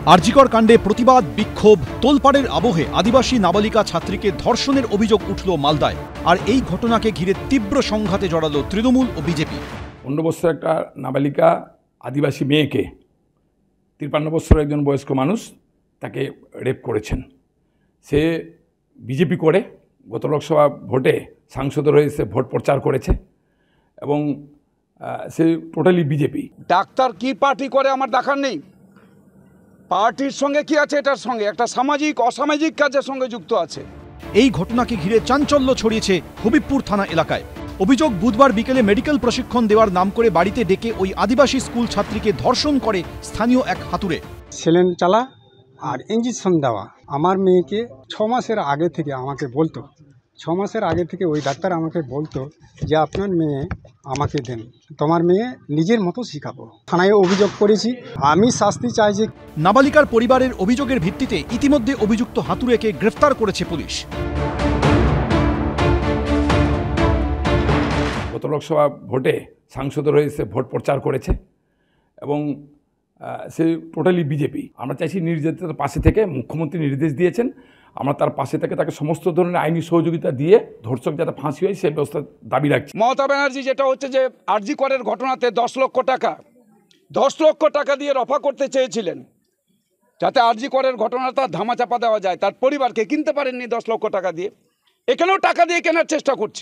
আরজিকর কাণ্ডে প্রতিবাদ বিক্ষোভ তোলপাড়ের আবহে আদিবাসী নাবালিকা ছাত্রীকে ধর্ষণের অভিযোগ উঠল মালদায়। আর এই ঘটনাকে ঘিরে তীব্র সংঘাতে জড়ালো তৃণমূল ও বিজেপি। 15 বছর একটা নাবালিকা আদিবাসী মেয়েকে 53 বছরের একজন বয়স্ক মানুষ তাকে রেপ করেছেন। সে বিজেপি করে গত লোকসভা ভোটে সাংসদ হয়েছে, ভোট প্রচার করেছে এবং সে টোটালি বিজেপি। ডাক্তার কি পার্টি করে আমার দেখার নেই, পার্টির সঙ্গে কি আছে, এটার সঙ্গে একটা সামাজিক অসামাজিক কাজের সঙ্গে যুক্ত আছে। এই ঘটনাকে ঘিরে চাঞ্চল্য ছড়িয়েছে হবিবপুর থানা এলাকায়। অভিযোগ, বুধবার বিকেলে মেডিকেল প্রশিক্ষণ দেওয়ার নাম করে বাড়িতে ডেকে ওই আদিবাসী স্কুল ছাত্রীকে ধর্ষণ করে স্থানীয় এক হাতুড়ে। সেলেন চালা আর ইঞ্জেকশন দেওয়া। আমার মেয়েকে 6 মাসের আগে থেকে আমাকে বলতো, 6 মাসের আগে থেকে ওই ডাক্তার আমাকে বলতো যে আপনার মেয়ে আমাকে দেন, তোমার মেয়ে নিজের মতো শিখাবো। থানায় অভিযোগ করেছি, আমি শাস্তি চাই। যে নাবালিকার পরিবারের অভিযোগের ভিত্তিতে ইতিমধ্যে অভিযুক্ত হাতুড়েকে গ্রেফতার করেছে পুলিশ। গত লোকসভা ভোটে সাংসদ হয়েছে, ভোট প্রচার করেছে এবং সে টোটালি বিজেপি। আমরা চাইছি নির্যাতিতার পাশে থেকে, মুখ্যমন্ত্রী নির্দেশ দিয়েছেন, আমরা তার পাশে থেকে তাকে সমস্ত ধরনের আইনি সহযোগিতা দিয়ে ধর্ষক যাতে ফাঁসি হয় সেই ব্যবস্থা দাবি রাখছি। মমতা ব্যানার্জি যেটা হচ্ছে যে আরজিকরের ঘটনাতে 10 লক্ষ টাকা দিয়ে রফা করতে চেয়েছিলেন যাতে আরজিকরের ঘটনাটা ধামাচাপা দেওয়া যায়, তার পরিবারকে কিনতে পারেননি 10 লক্ষ টাকা দিয়ে, এখানেও টাকা দিয়ে কেনার চেষ্টা করছে।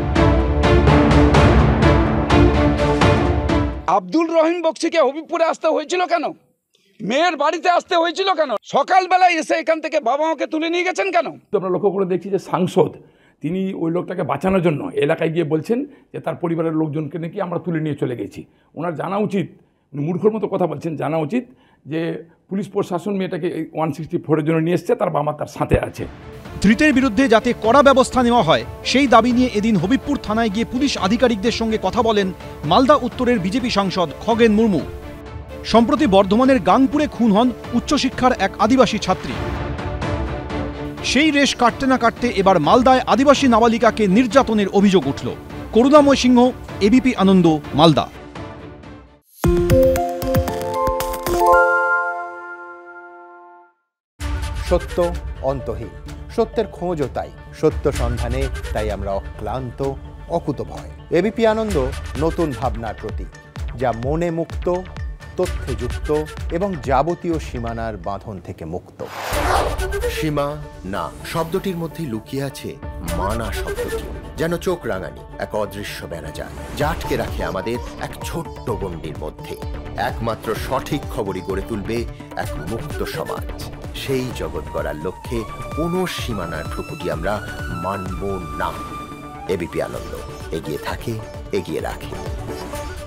আব্দুল রহিম বক্সিকে হবিবপুরে আসতে হয়েছিল কেন? মেয়ের বাড়িতে আসতে হয়েছিল কেন? সকালবেলায় এসে এখান থেকে বাবা মাকে তুলে নিয়ে গেছেন কেন? আমরা লক্ষ্য করে দেখছি যে সাংসদ তিনি ওই লোকটাকে বাঁচানোর জন্য এলাকায় গিয়ে বলছেন যে তার পরিবারের লোকজনকে নাকি আমরা তুলে নিয়ে চলে গেছি। ওনার জানা উচিত, উনি মূর্খর মতো কথা বলছেন, জানা উচিত যে পুলিশ প্রশাসন মেয়েটাকে 164-এর জন্য নিয়ে এসছে, তার বাবা তার সাথে আছে। ধৃতের বিরুদ্ধে যাতে কড়া ব্যবস্থা নেওয়া হয় সেই দাবি নিয়ে এদিন হবিবপুর থানায় গিয়ে পুলিশ আধিকারিকদের সঙ্গে কথা বলেন মালদা উত্তরের বিজেপি সাংসদ খগেন মুর্মু। সম্প্রতি বর্ধমানের গাংপুরে খুন হন উচ্চশিক্ষার এক আদিবাসী ছাত্রী। সেই রেশ কাটতে না কাটতে এবার মালদায় আদিবাসী নাবালিকাকে নির্যাতনের অভিযোগ উঠল। করুণাময় সিংহ, এবিপি আনন্দ, মালদা। সত্য অন্তহীন, সত্যের খোঁজও তাই, সত্য সন্ধানে তাই আমরা অক্লান্ত, অকুতভয়। এবিপি আনন্দ নতুন ভাবনার প্রতীক, যা মনে মুক্ত, তথ্যে যুক্ত এবং যাবতীয় সীমানার বাঁধন থেকে মুক্ত। সীমা না শব্দটির মধ্যে লুকিয়ে আছে মানা শব্দটি, যেন চোখ রাঙানি এক অদৃশ্য বেড়াজাল, যা আটকে রাখে আমাদের এক ছোট্ট গণ্ডির মধ্যে। একমাত্র সঠিক খবরই গড়ে তুলবে এক মুক্ত সমাজ। সেই জগৎ গড়ার লক্ষ্যে কোনো সীমানার ঠুকুটি আমরা মানব না। এবিপি আনন্দ এগিয়ে থাকে, এগিয়ে রাখে।